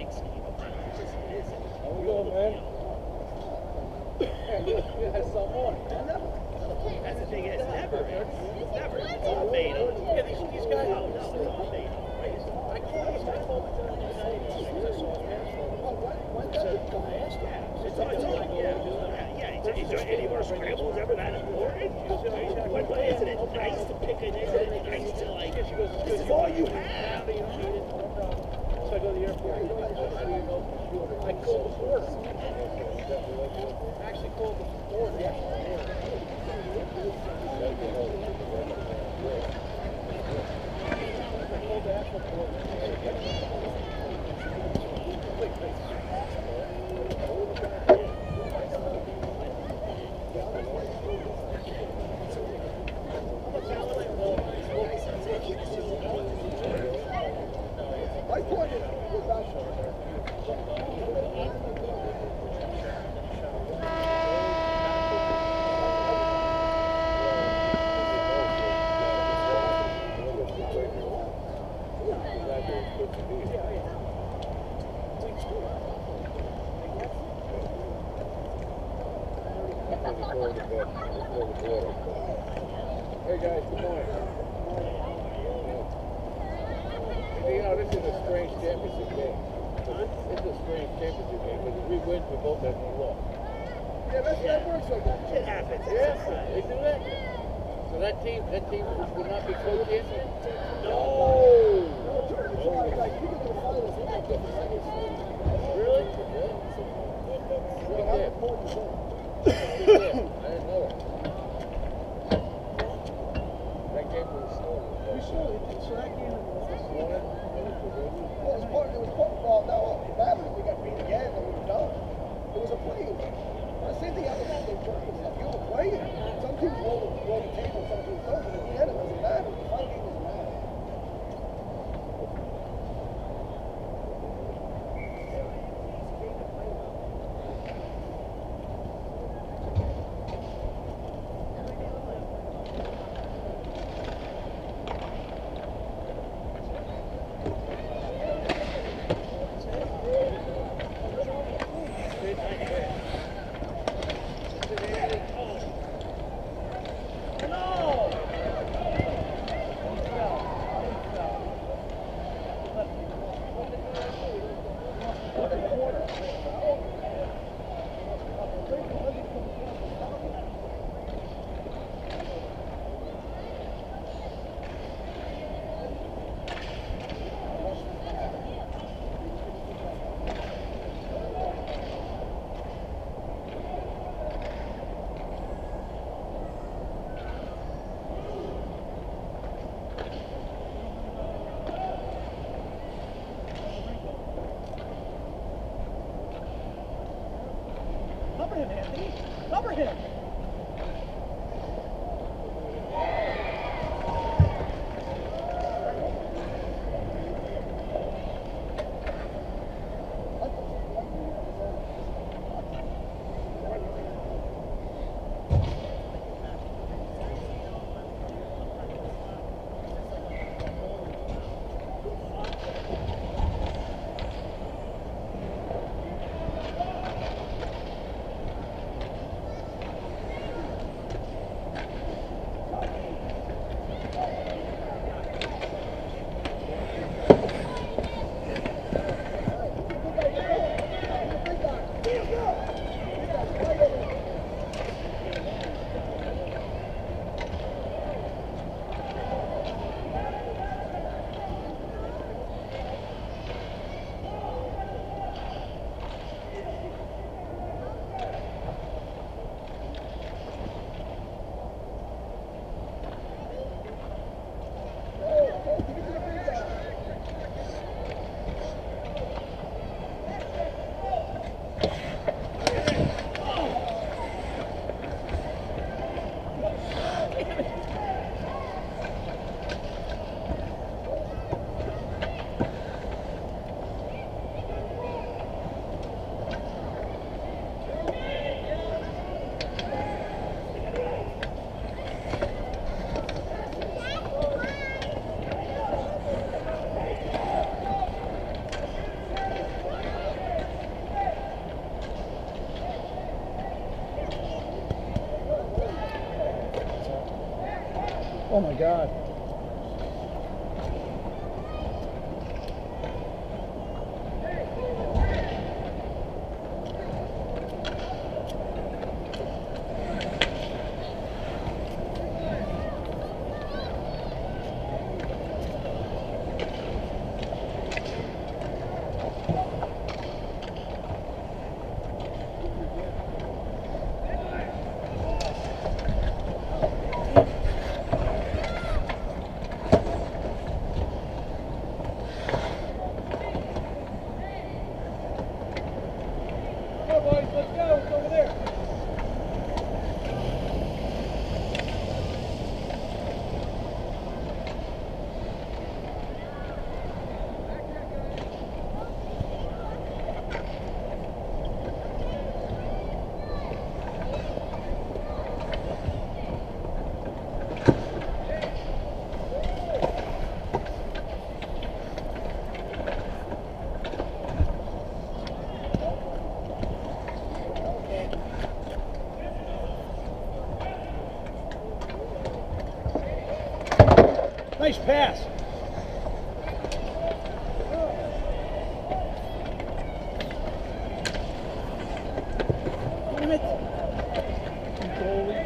big scheme of things, it just isn't. How we going, man? You had some more. That's the thing, it's never. It's all made up. Yeah, these guys. No, it's all made up. I can't. These guys told me that on the side of the street. I saw a basketball. It's all, yeah. Any more scrambles ever that important? Isn't it nice to pick it? Isn't it nice to, like, this is all you have? So I go to the airport. I called the border. I actually called the border. Hey guys, good morning. You know, this is a strange championship game. It's a strange championship game because if we win, we both have one loss. Yeah, that works like that. It happens. Yeah, they do that. So that team would not be co-champion? No. Really? Yeah. I didn't know it. That game was slow. We saw it. So that game was slow. Well, it was part of the battle. We got beat again and we were done. It was a play. The same thing happened at the church. You have a play. Some teams roll the table, some teams don't. But in the end, it doesn't matter. The final game doesn't matter. Cover him, Anthony. Cover him. Oh my God. Nice pass. Damn it. Goalie.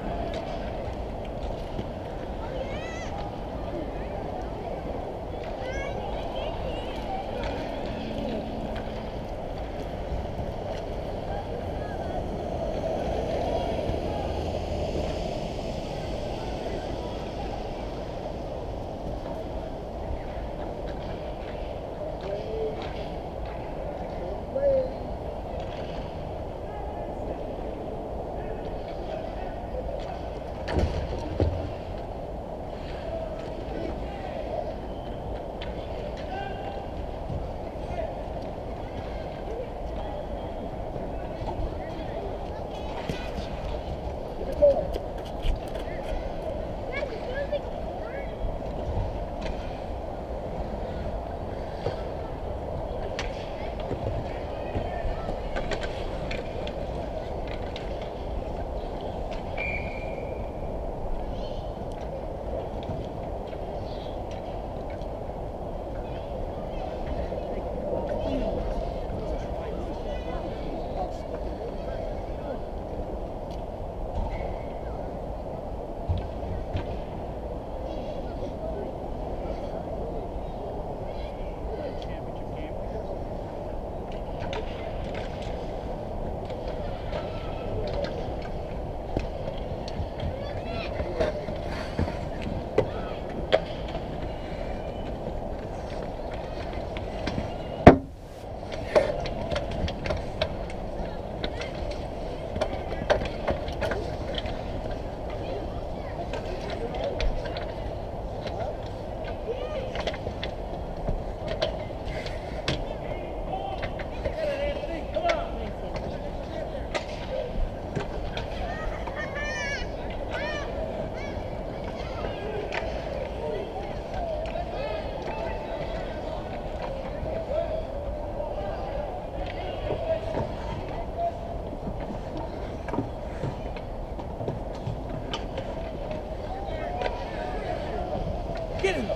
Get him!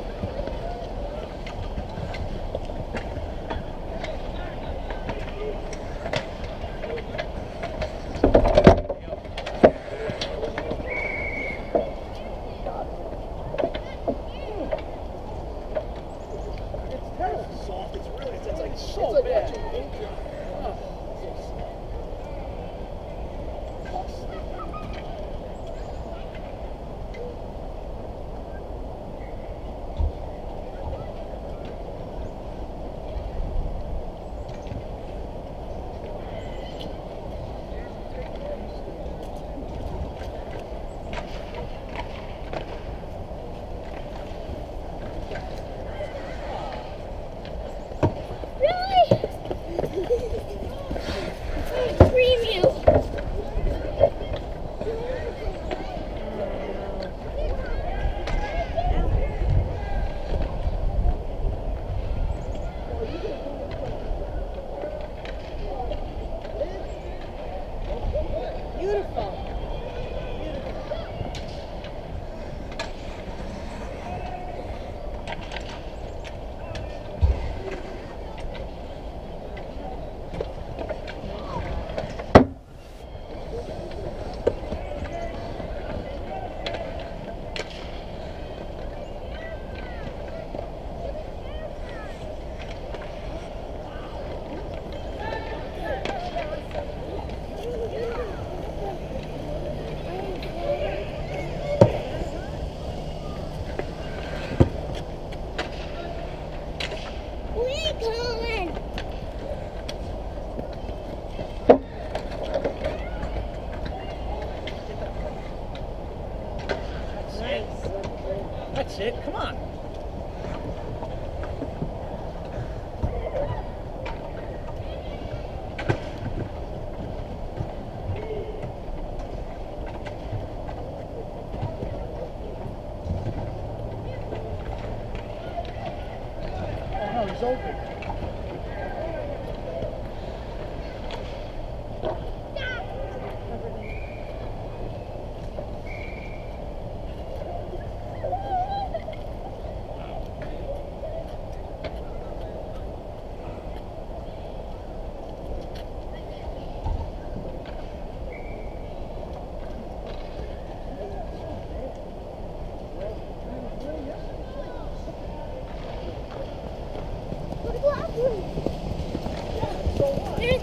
Really?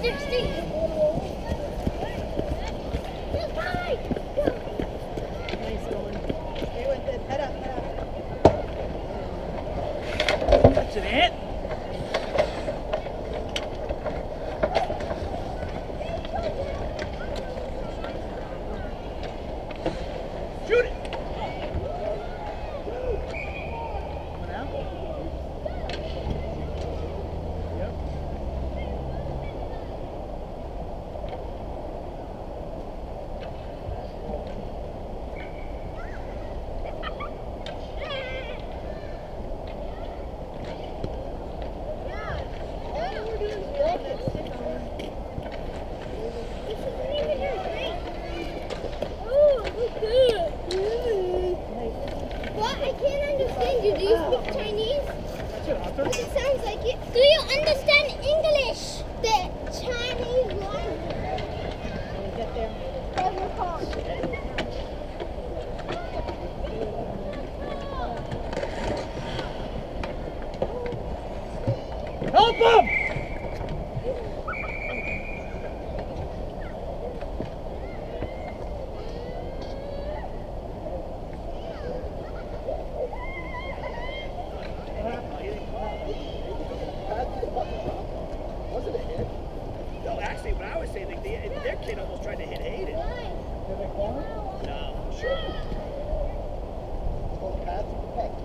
Nice going. Stay with it. Head up, head up. That's it. Shoot it. One out? Yep. What? I can't understand you. Do you speak Chinese? That's it, Arthur. It sounds like it. Do you understand English? The Chinese one? Get there. Where's your phone? Help him! Wasn't it hit? No, actually, what I was saying, their kid almost tried to hit Hayden. Did they call him? No, sure. It's called a pass.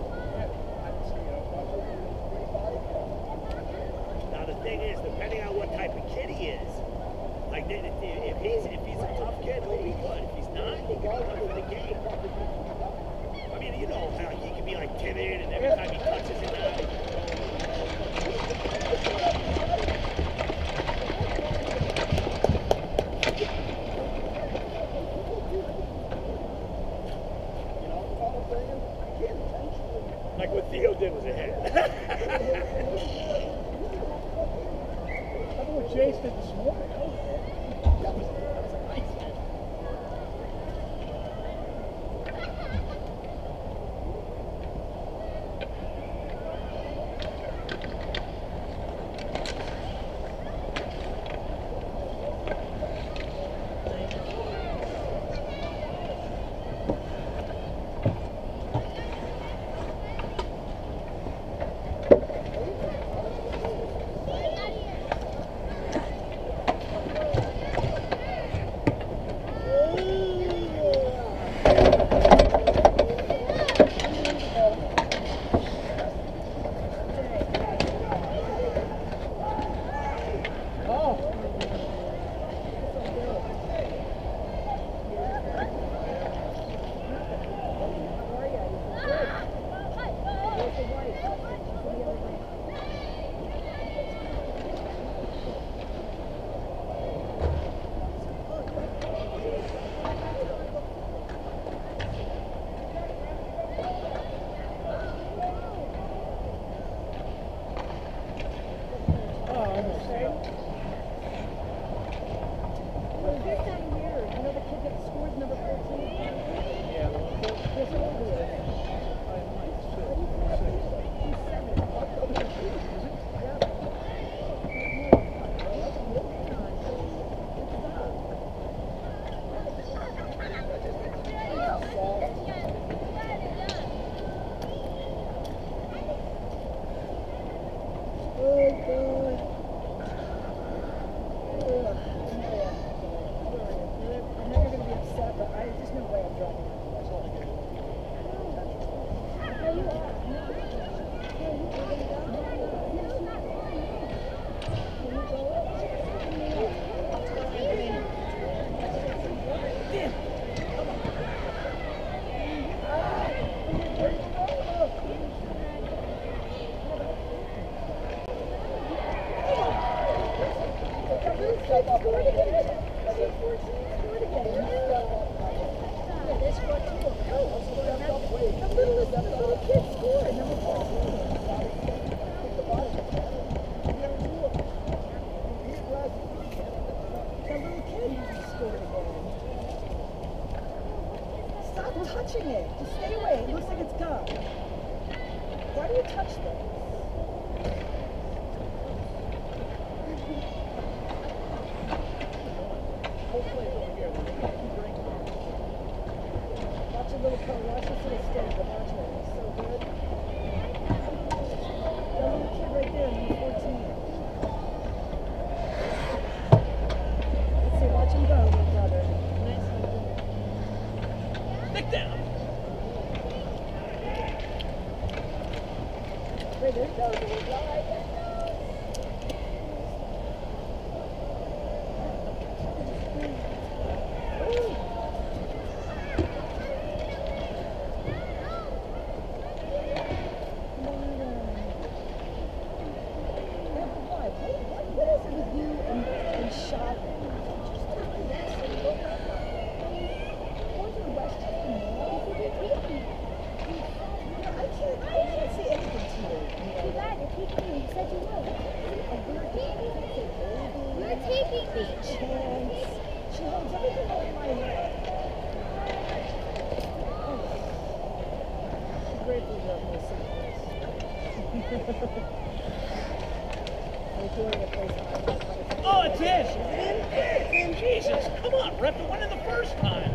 Now the thing is, depending on what type of kid he is, like if he's a tough kid, he'll be good. If he's not, he'll be good for the game. I mean, you know how he can be like timid, and every time he touches it, like what Theo did was a hit. Look at what Jace did this morning. That was a nice hit. touching it. Just stay away. It looks like it's gum. Why do you touch this? What is it with you and shopping? Going to the Westchester Mall? I can't say anything to you. You got it. You're taking me. You said you would. You're taking me. Chance. She holds everything over my head. I'm grateful you have no secrets. Oh, it's in! Jesus, come on, rep the one in the first time.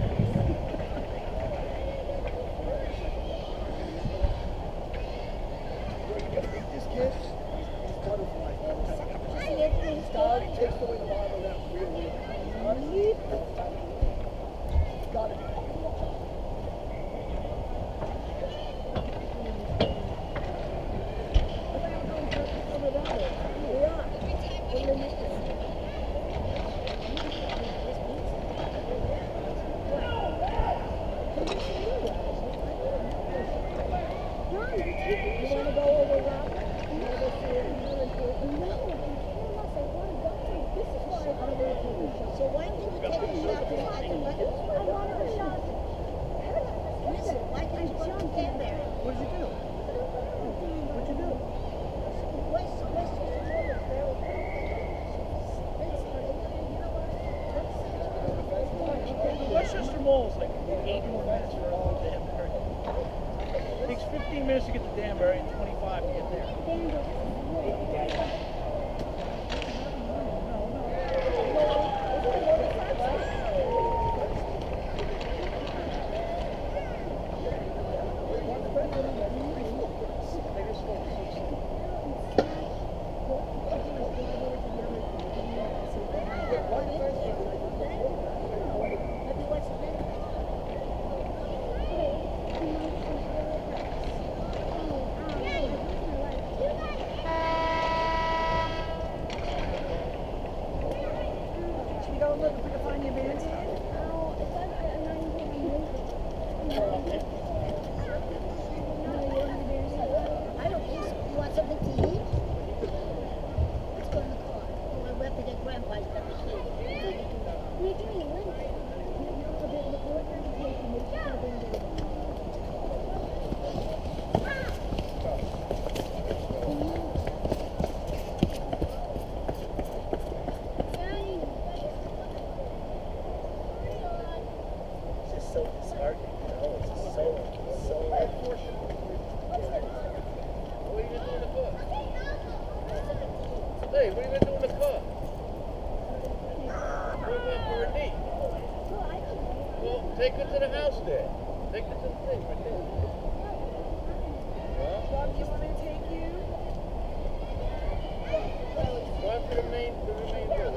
This kid, he's butterfly. His dog takes away the bottom of that real. Honestly, gotta be. So why didn't you take me shopping at the wedding? I wanted a shot. Listen, why can't you go to Canberra? What did you do? What'd you do? Westchester Warriors, very good. The Westchester Mall is like 8 more minutes for all the Danbury. It takes 15 minutes to get to Danbury and 25 to get there. Hey, what are you going to do in the car? Going out for a knee. Well, take her to the house there. Take her to the thing right there. Bob, do you want me to take you? Drive to the main road.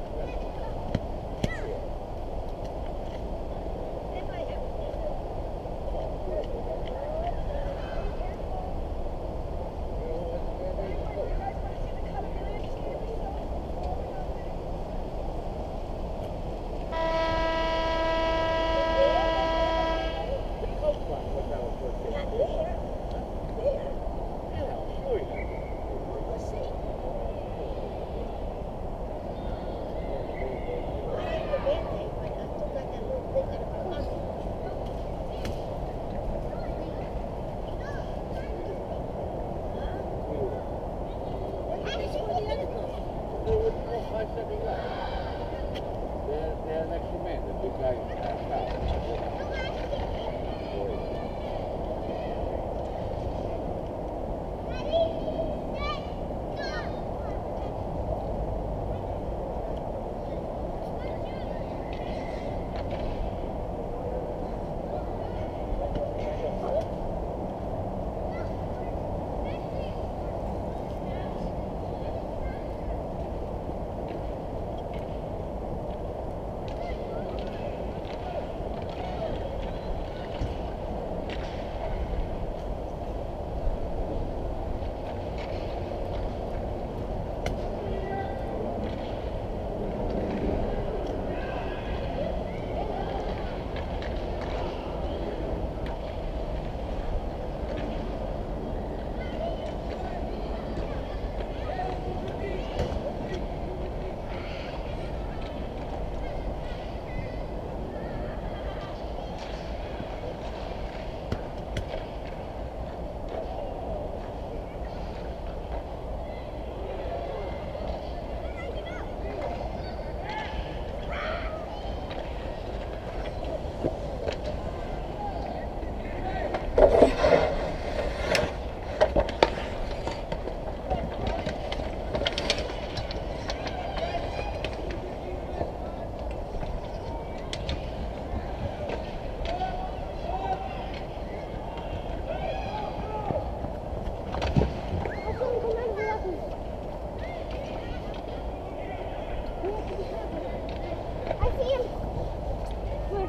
They're next to me, the big guy passed out.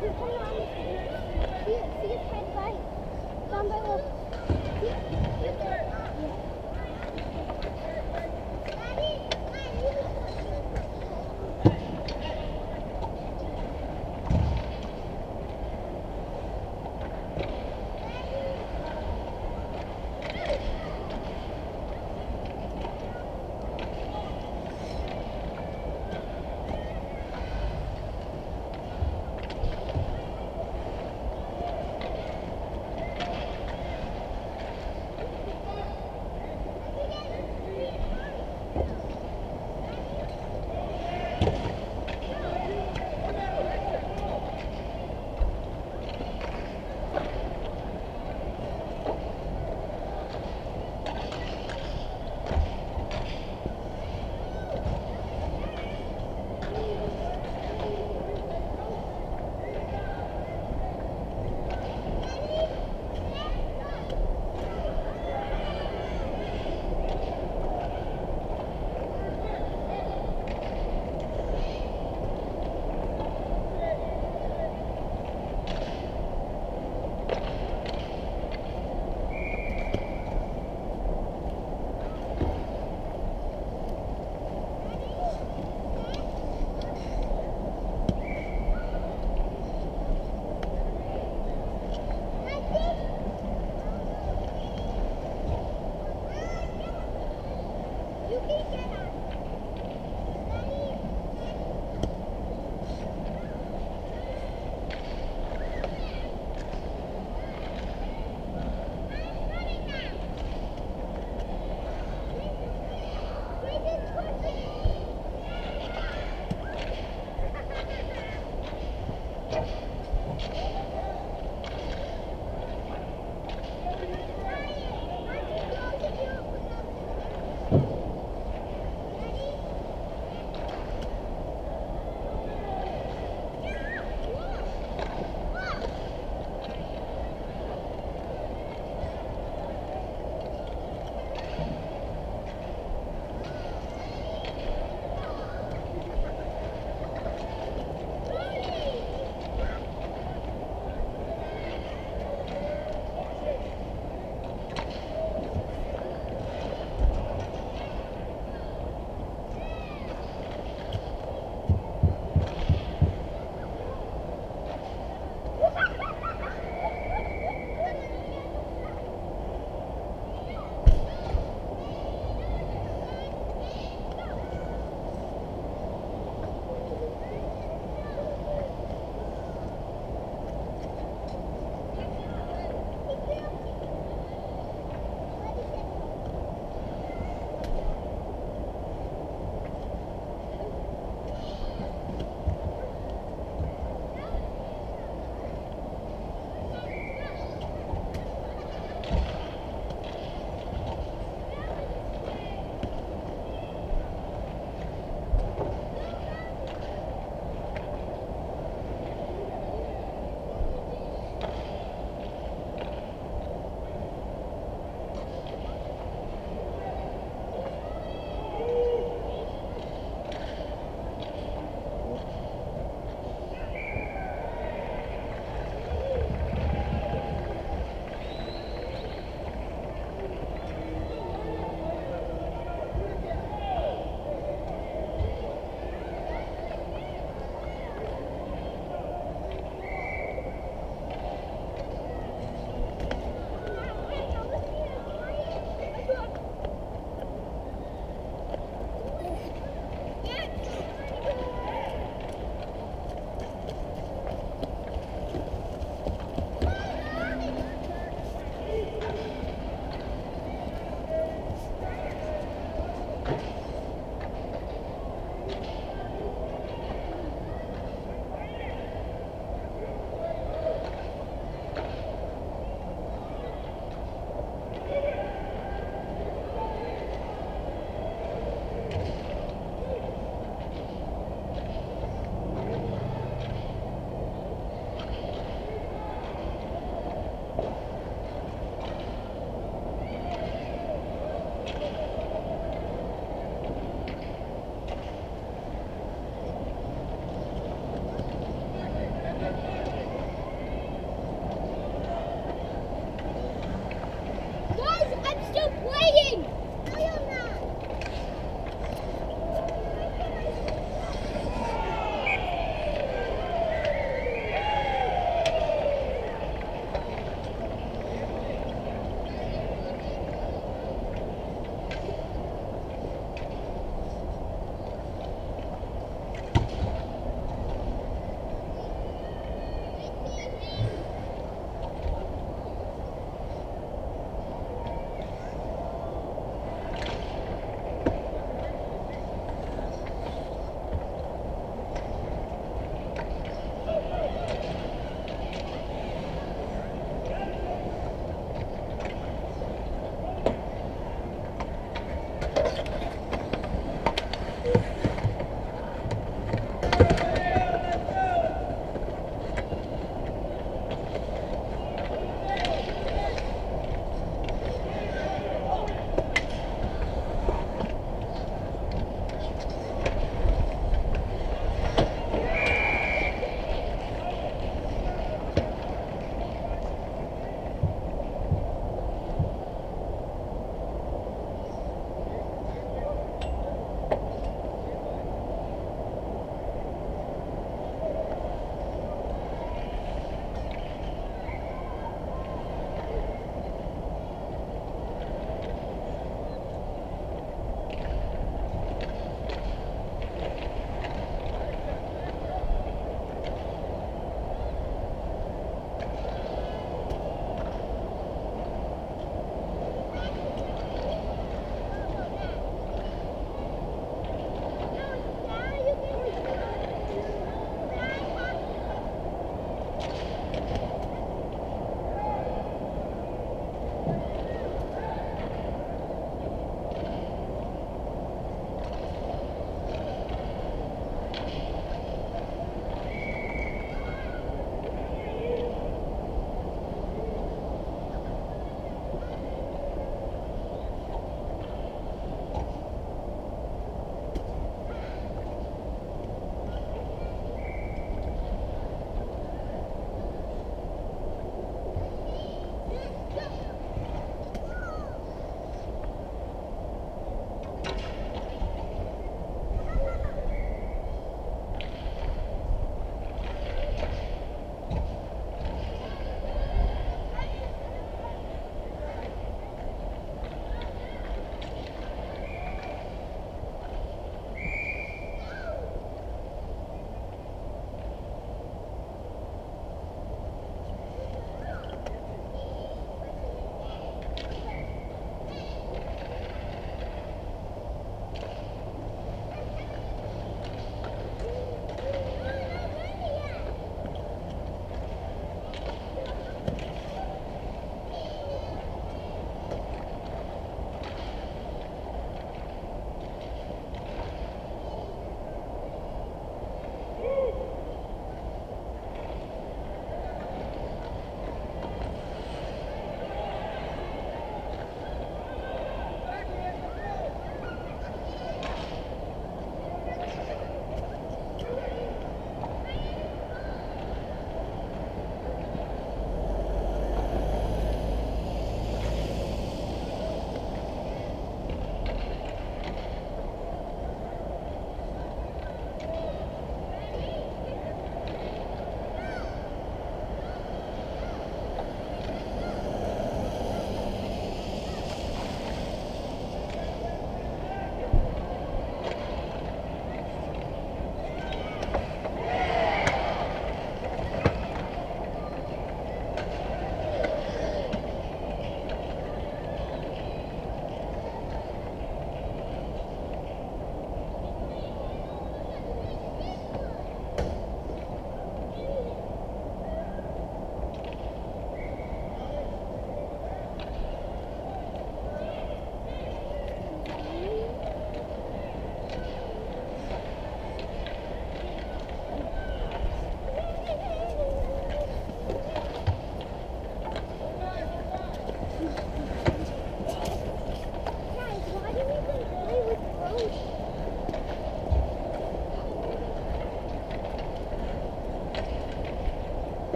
See his head right down by the.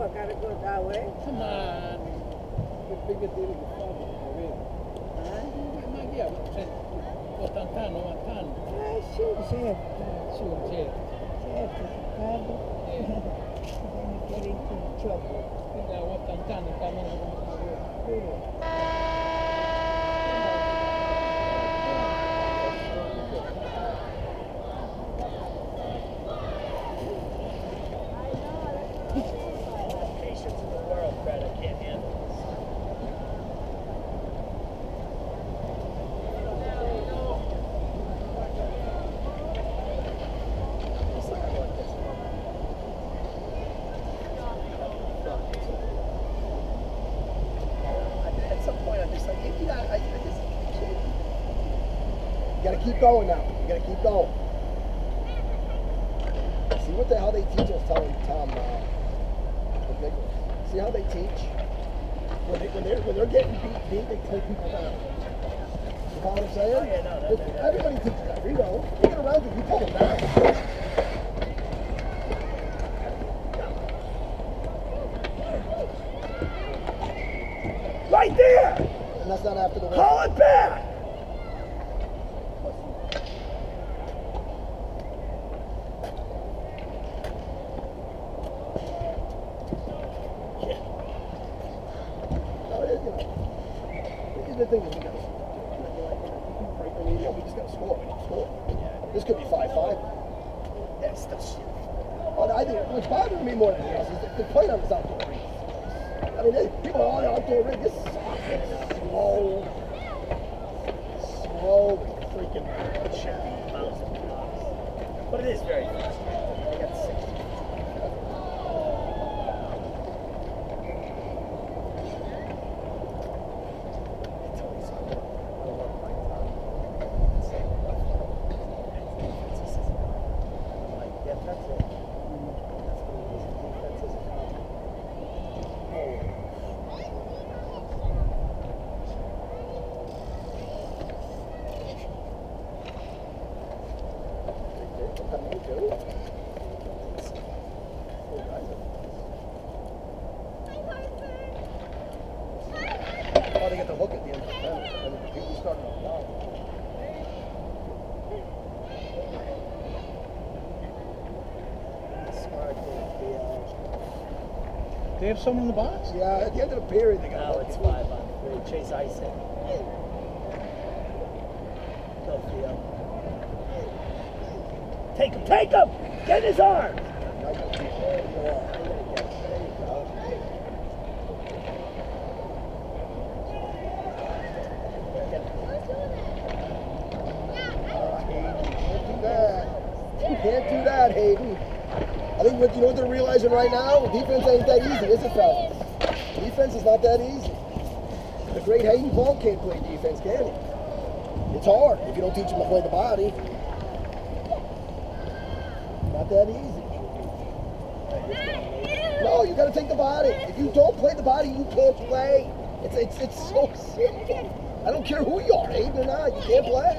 what, gotta go that way? Come on. Che perché ti devi fare? Ma chi è? 80 anni, 90 anni. Sì, certo. Su, certo. Certo, Riccardo. Bisogna fare in ciocco. Quindi a 80 anni cammino come Patience in the world, Fred. I can't handle this. At some point, I'm just like, I just can't. You gotta keep going now. You gotta keep going. See what the hell they teach us, Tom, see how they teach? When they're getting beat, they take people down. You know what I'm saying? Oh, yeah, no, Everybody teaches that. You know, you get around you, you take them down. Right there! And that's not after the win. Call it back! No, it is, you know. The thing is, we gotta, we just gotta score. We need to score. This could be 5-5. Yeah, it's still shit. Well, I think what's bothering me more than anything else is the play on this outdoor rink. I mean, people are on the outdoor rink. This sucks. It's slow, freaking. It should be miles and miles. But it is very fast. I got 60. Oh, they get the hook at the end of the time. I mean, people starting off down. Smart They have someone in the box? Yeah, at the end of the period, they got Now hooked. it's 5-on-3. Chase Ison. Go Theo. Take him! Take him! Get in his arms! Now you gotta keep going. Go on. There you go. Can't do that. You can't do that, Hayden. I think what you know what they're realizing right now? Defense ain't that easy, is it, fellas? Defense is not that easy. The great Hayden Paul can't play defense, can he? It's hard if you don't teach him to play the body. Not that easy. No, you gotta take the body. If you don't play the body, you can't play. It's so simple. I don't care who you are, Hayden or not, you can't play.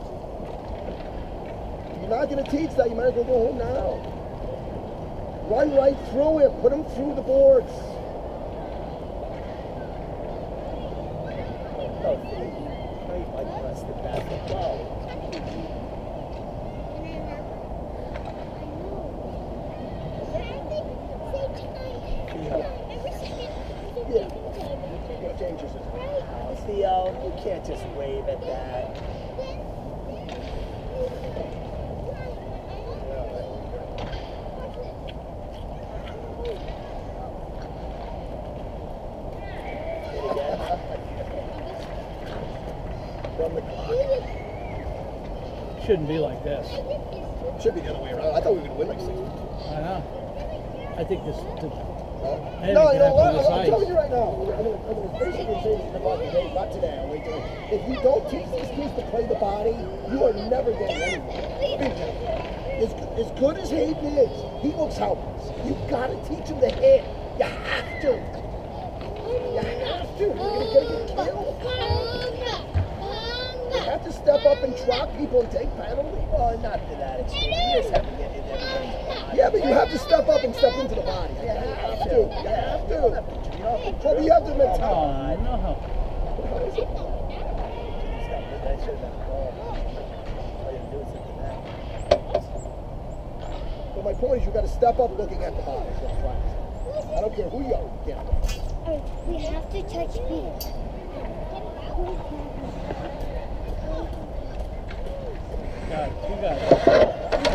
If you're not gonna teach that, you might as well go home now. Run right through him. Put him through the boards. Oh, great like press the basketball. Yeah. Change your system. Theo, you can't just wave at that. Run the clock. Shouldn't be like this. Should be the other way around. I thought we were going to win like 6. I know. I think this. No, you know what? This I'm ice. telling you right now. I'm going to basically say this about today, not today. I'll wait till. If you don't teach these kids to play the body, you are never getting anywhere. As good as Hayden is, he looks helpless. You got to teach him to hit. You have to. You have to. You're going to get killed. You have to step up and drop people and take penalties. Well, not to that extreme. He just had to get in everybody's body. Yeah, Yeah, but you have to step up and step into the body. You have to. You have to. But you have to admit time. Oh, no. But my point is, you got to step up looking at the body. I don't care who you are. Yeah. We have to touch feet. You got it.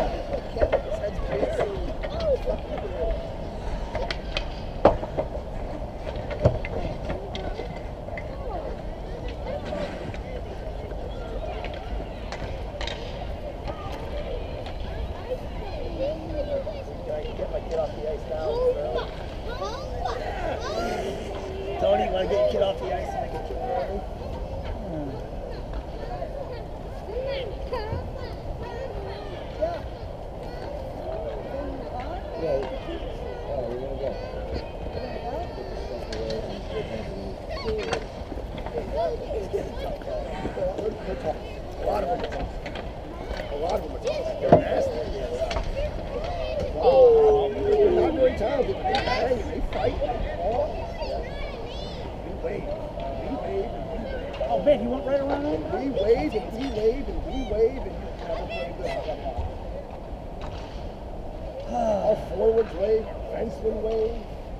Tony, want to get your kid off the ice and make a kid early? Oh, we're gonna go. A lot of them are tough. A lot of them are tough. They're nasty. Oh, they're not very talented, but they bang and they fight. We wave. Oh, man, he went right around him? We wave and we wave and we wave and you never play good. Our forwards wave, our defensemen wave.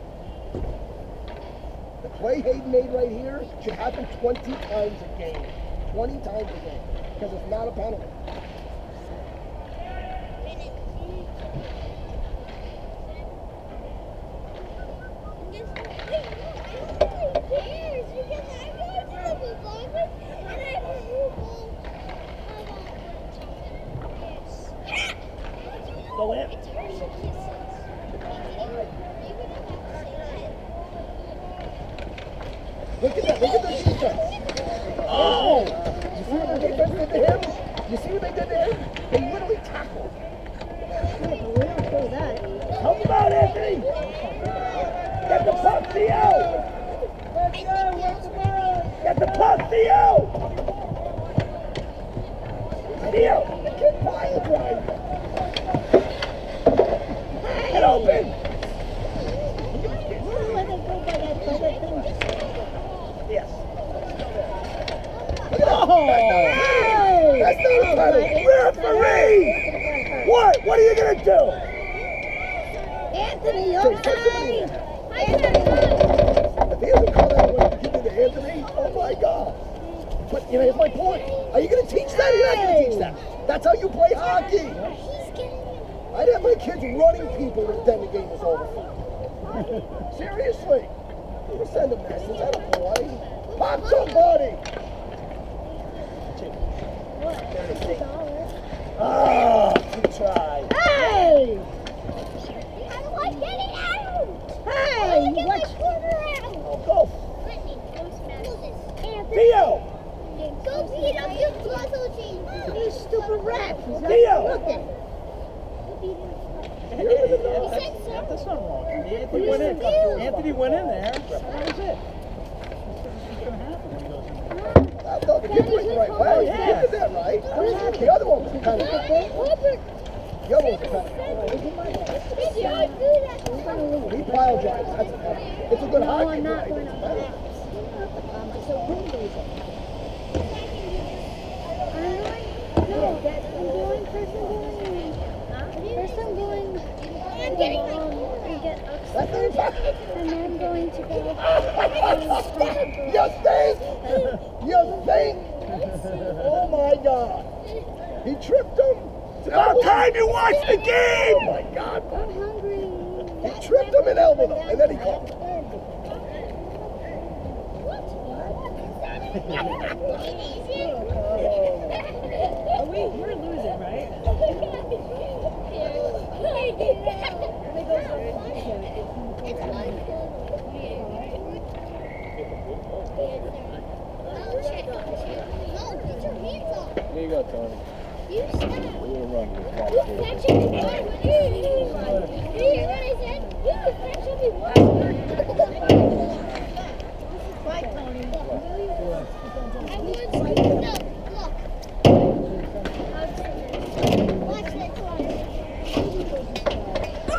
The play Hayden made right here should happen 20 times a game. 20 times a game. Because it's not a penalty. Go in. Look at that, look at the defense. Oh! You see what the defense did to him? You see what they did to him? They literally tackled. We don't do that. Help him out, Anthony. Get the puck, Theo. Get the puck, Theo. Theo. The kid pile drive. Get open. Let it go by that thing. Yes. Oh! That's not a penalty. Referee! What? What are you gonna do? Anthony, If he doesn't call that what he did to Anthony, oh my God. But you know, here's my point. Are you gonna teach that? You're not gonna teach that. That's how you play hockey. I'd have my kids running people if then the game was over. Seriously. We'll send a message. I don't boy. Pop somebody. Ah, good try. Hey! How do I get it out? Hey! Get What? my quarter out. Oh, go. Brittany, go smash this. Theo. Go beat up your puzzle team. You stupid rat. Theo. That's not wrong. Anthony went in. Anthony went in there. So that was it. What's going to happen when he goes in there? No, the kid played the right way. Yeah. He did that right. The other one was kind of. The other one was kind of. He pile drives. That's a penalty. It's a good hockey play. It's a penalty. I'm getting my That's not a penalty. and I'm going to go. You think? You think? Oh my God. He tripped him. It's about time you watch the game. Oh my God. I'm hungry. He tripped him and elbowed him, and then he called. We're losing, right? Here you go, Tony. You stop. We're gonna run this back. Catch me once. You hear what I said? You catch me once. Bye, Tony. I want to look. Watch this one.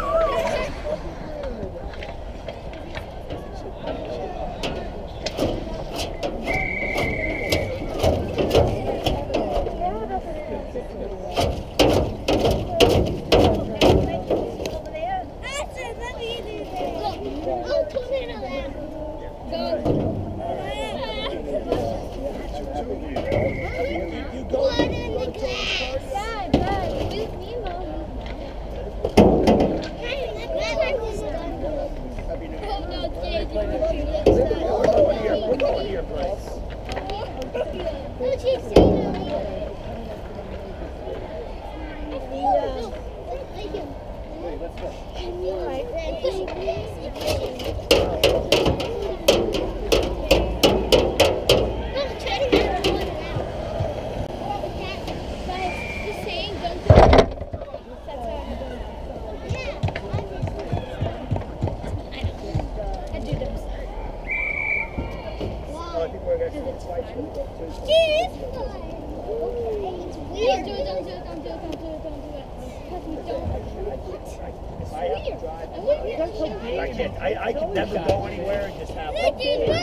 I can never go anywhere and just have one.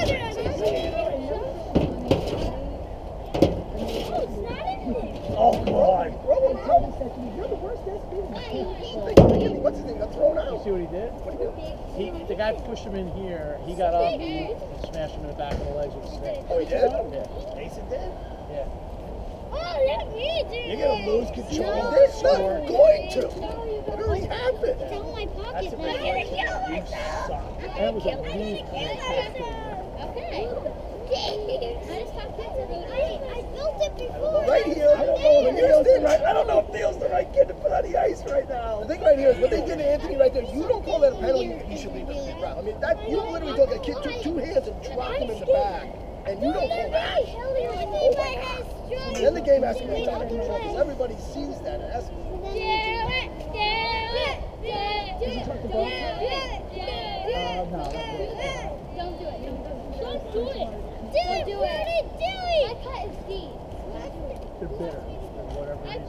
Oh, come on. You're the worst SB. What's his name? Got thrown out. You see what he did? The guy pushed him in here. He got up and smashed him in the back of the legs with a stick. Oh, he did? Yeah. Mason did? Yeah. You're going to lose control. They're not going to. It already happened. It's on my pocket now. You suck. That was a weak Okay. I built it before. Right here. I don't know if I don't know if Theo's the right kid to put on the ice right now. The thing right here is what they did to Anthony right there. You don't call that a penalty. You should leave the ground. I mean, that you literally took a kid took two hands and dropped him in the back, and you don't call that. Then the game has to be out of control because everybody sees that. It has to be. Don't do it. Don't do it. Do it. My cut is deep. They're bitter for whatever reason.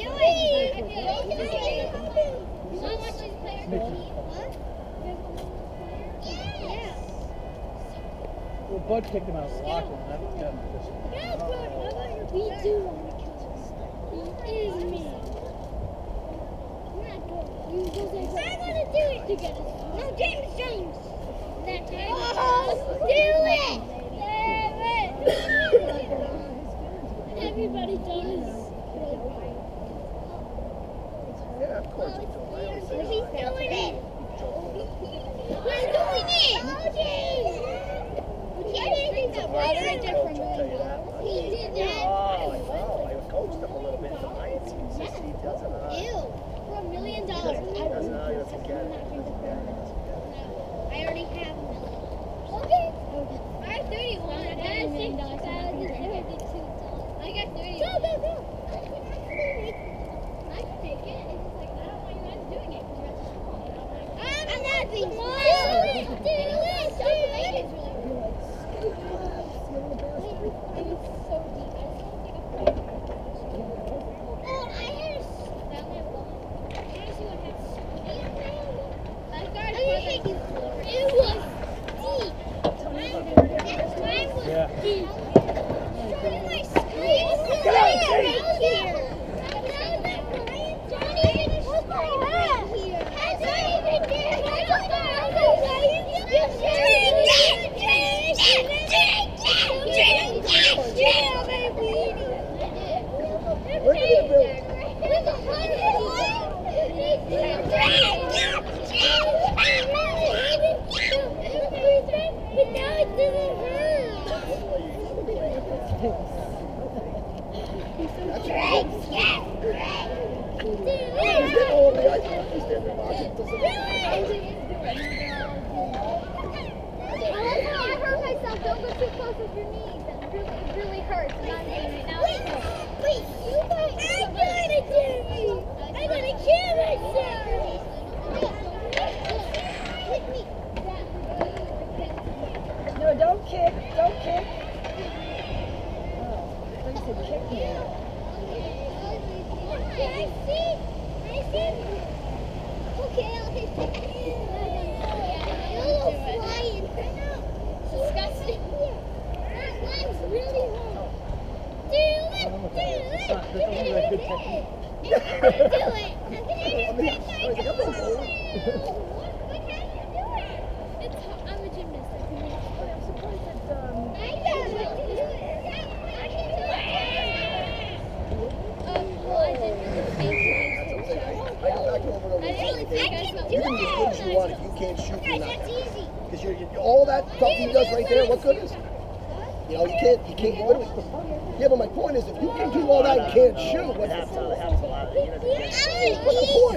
So much is player. Yeah. Well, Bud kicked him out of the locker room. That just... We do want to catch us. It is me. I'm gonna do it together. No, James Jones. That time. Do it. Everybody does. Yeah, of course you do. I always say He's doing it. We're doing it. Right there for $1 million. He did that. Oh, I know. I coached him a little bit in the Lions. He doesn't. Ew. For $1 million. He doesn't know. He doesn't get it. I already have $1 million. Okay. I have 31. I got $6,072. I got 30. Go. I can take it. It's just like, I don't want you guys doing it. I'm not being smart. Do it. All that stuff he does right there, what good is it? You know, you can't literally. Yeah, but my point is, if you can do all that and can't shoot, what's the point?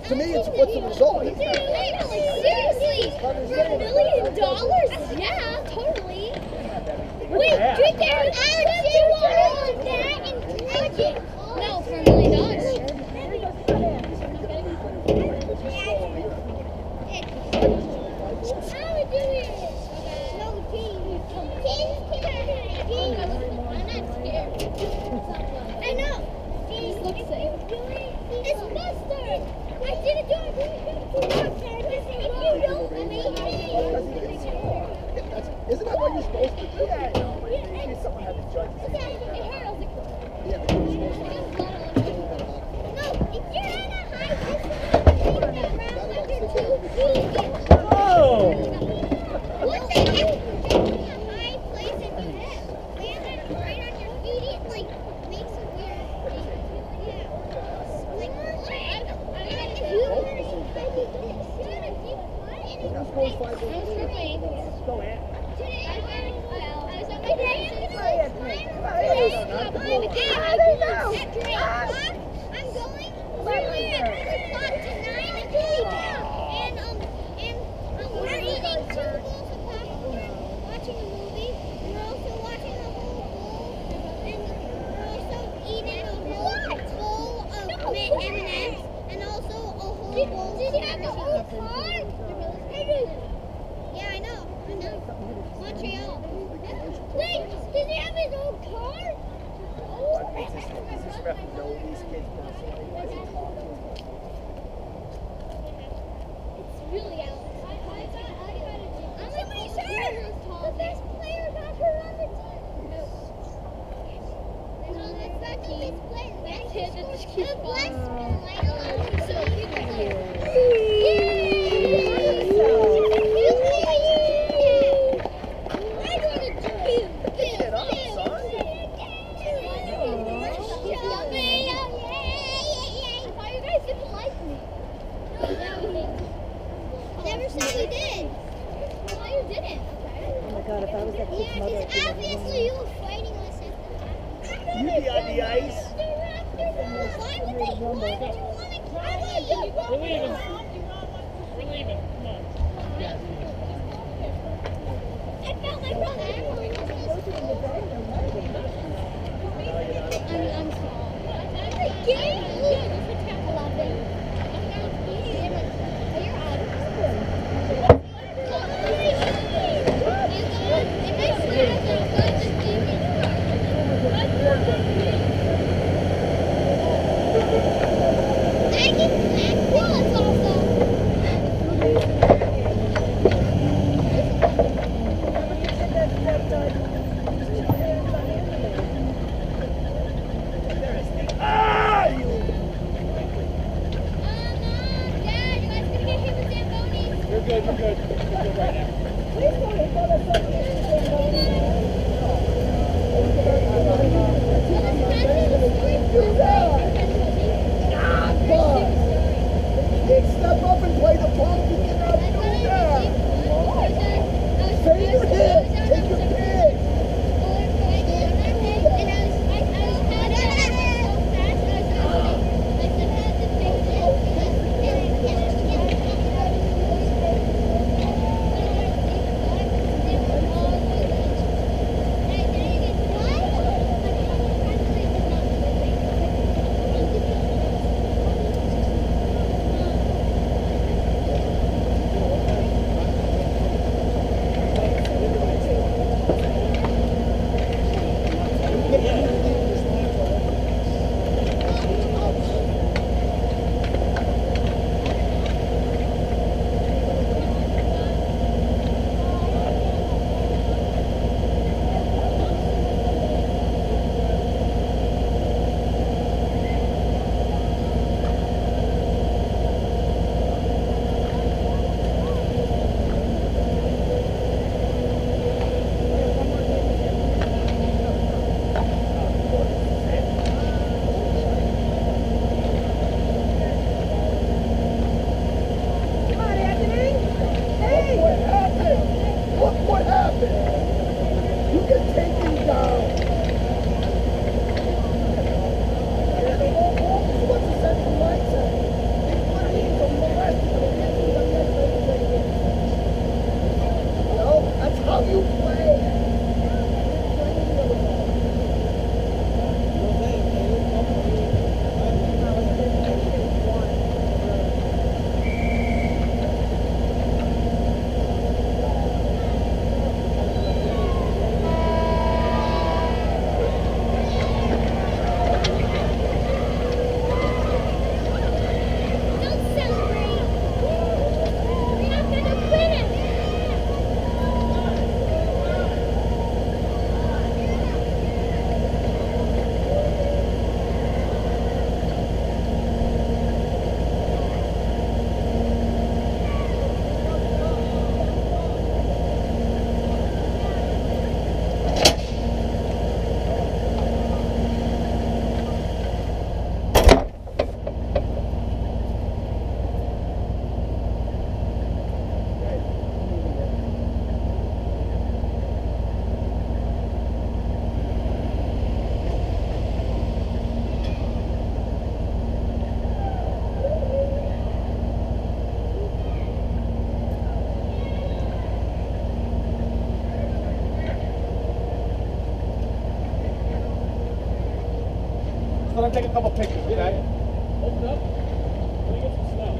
To me, it's what's the result. Dude, like, seriously, for $1 million? Yeah, totally. Wait, drink that. I do want that and drink it. No, for $1 million. How we do it? No, team. I'm not scared. I know. It looks safe. It's mustard. I didn't do it. Isn't that what you're supposed to do? Maybe someone had to judge it. It hurt. I was like, Yeah, but you're supposed to. no, if you're in a high distance, under 2 feet. Oh! What the heck? Jumping a high place and you land it right on your feet, it like makes a weird thing. Yeah. Like, if you Go in. I'm going literally at 10 o'clock to 9 and going down. And we're eating 2 bowls of popcorn, watching a movie. We're also watching a whole bowl, and we're also eating a whole bowl of M&Ms, and also a whole bowl of Did you have the whole car? Yeah, I know. Montreal. Wait, did he have his own car? Does this ref know these kids personally? Does he talk to them? It's really out. I'm pretty sure the best player got her on the team. No, that's not the best player. That's his. The best player. So you can Never said you did. No, you didn't. Oh my God, if I was that kid's mother, I'd be Because like, obviously you were fighting us at the You be on the ice. Why would they? Why would you want to? I want you. We're leaving. We're leaving. Come on. I felt my brother. I'm small. The game. I love it. You're out. I get black bullets also. Ah, you. Dad, you guys gonna get hit with Zambonis? We're good. We're good. We're good right now. please don't hit that or something. Step up and play the punk. You cannot do that. Say your hit. Take your pick. want to take a couple pictures, okay? Open up. Let me get some snow.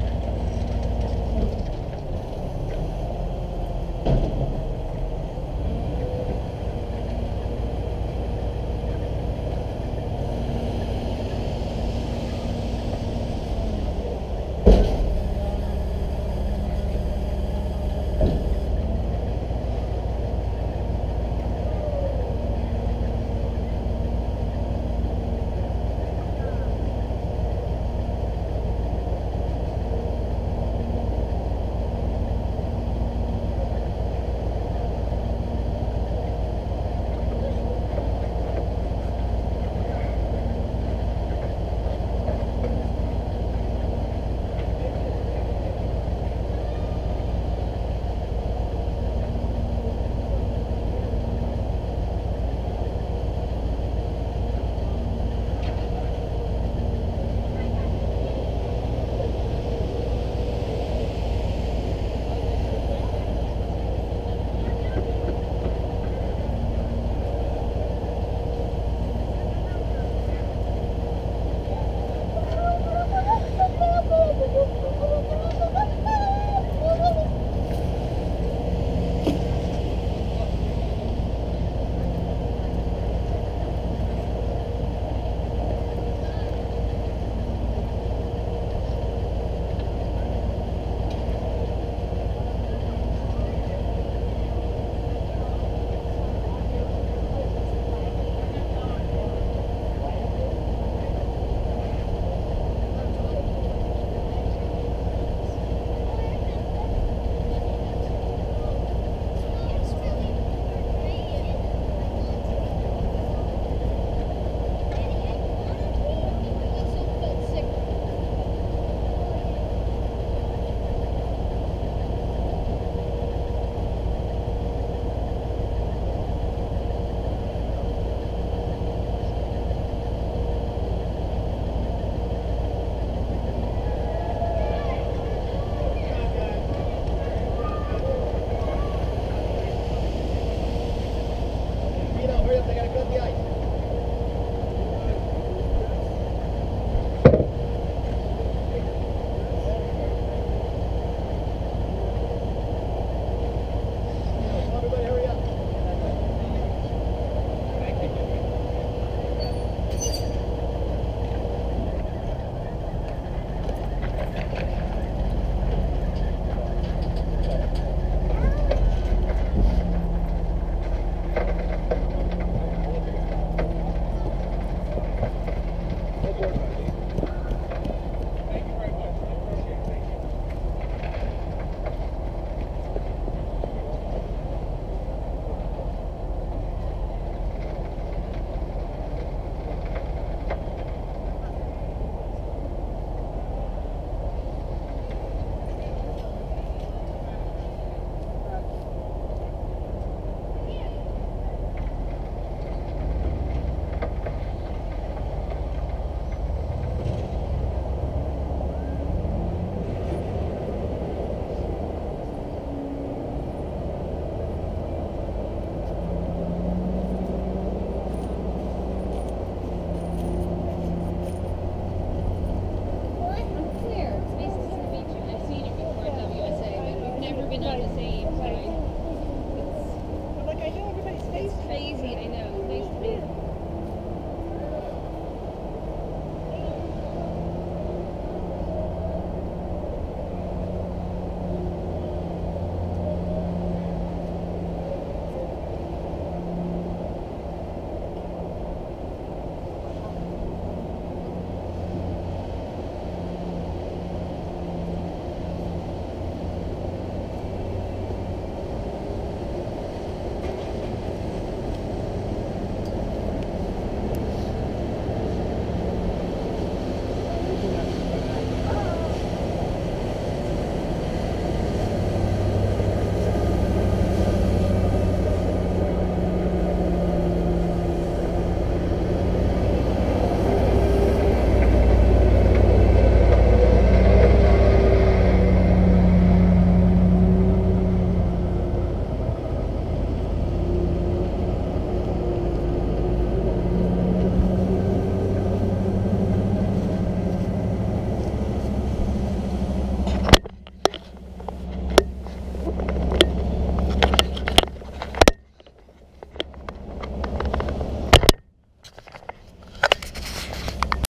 Like I know everybody stays Crazy, I know.